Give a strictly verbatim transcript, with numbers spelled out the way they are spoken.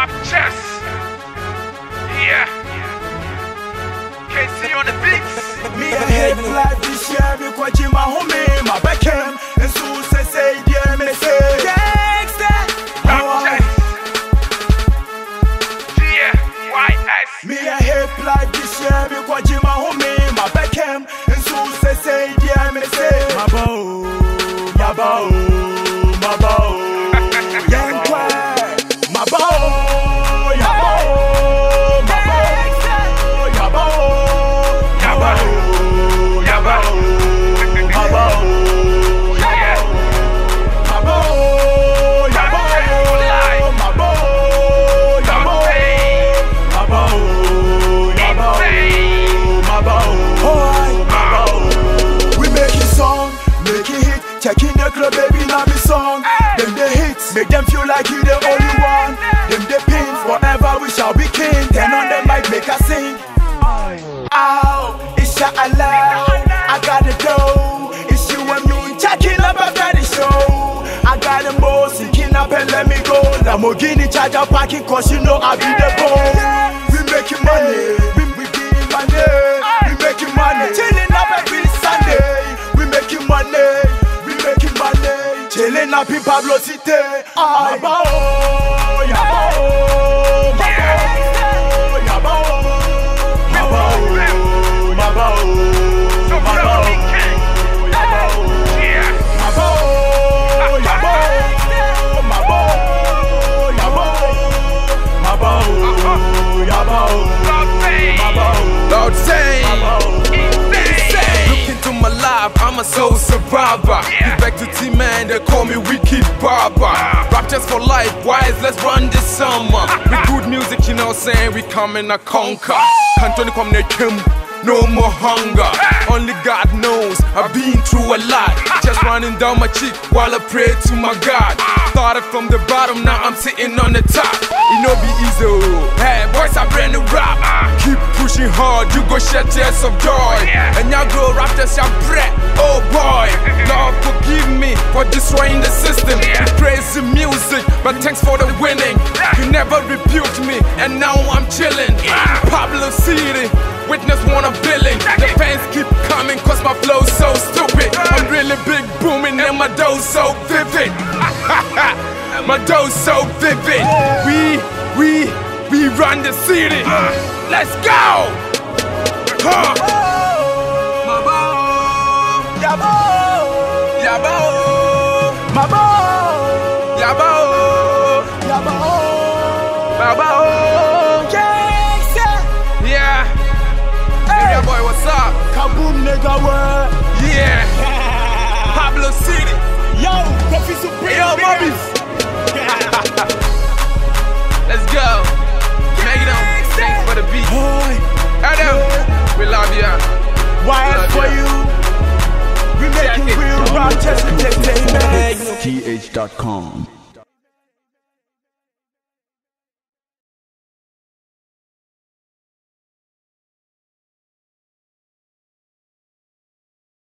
Raptures. Yeah. K C on the beats. Me a hate life this year because you my homie, my Beckham. And so say say dear me say gangsta. Raptures. Yeah. Y S. Me a hate life this year because you my homie, my Beckham. And so say say dear me say my bow, my bow, my bow. Young boy, my bow, my bow, my bow, my bow, my bow, my bow, my bow, Yeah. my bow, my bow, my bow, my bow, my bow, my bow, my bow. We make it song, make it hit. Check in the club, baby, now me song. Them the hits, make them feel like you the only one. Them the pin, forever we shall be king. Turn on the mic, make us sing. Ow, inshallah, I got the dough. It's you and me, checking up after the show. I got the most, sinking up and let me go. Lamborghini charge up parking, cause you know I be the boss. We making money, we, we getting money. We making money, chilling up every Sunday. We making money, we making money. Chilling up in Pablo City. My bow, ya bow, my bow, ya bow, my bow, my bow, So my bow, Brody King. ya bow, Yeah. my bow, ya bow, my bow, ya bow, my bow, ya bow, Lord say. my bow, Lord say, my bow. Insane. look into my life, I'm a soul survivor. Yeah. Get back to T-Man, they call me Wicked Barber. Raptures for life, wise, let's run this summer. With good music, you know what I'm saying, we coming to conquer. Can't come near Kim, no more hunger. Only God knows, I've been through a lot. Just running down my cheek while I pray to my God. Started from the bottom, now I'm sitting on the top. It no be easy, oh. Hey, boys, I brand new rap. Keep pushing hard, you go shed tears of joy. And y'all grow Raptors, y'all bread, oh boy. Lord, forgive me for destroying the system. Crazy music, but thanks for the winning. You never rebuked me, and now I'm chilling. Pablo City, witness one of billing. The fans keep coming cause my flow's so stupid. I'm really big booming and my dough's so vivid. My dough's so vivid. We, we, we run the city. Let's go! Huh. My bow, Ya bow, ya bow, my bow, ya bow, ya bow, ya bow. gangsta. Yeah, area boy, what's up? Kaboom, nigga, what? Yeah, Pablo City. Yo, Coffee Supreme. Yo, baby. Bobby. Let's go. Make it on. Thanks for the beat. Boy, Adam, we love ya. why Love for ya. you? We making Check it. real Rochester entertainment. T H dot com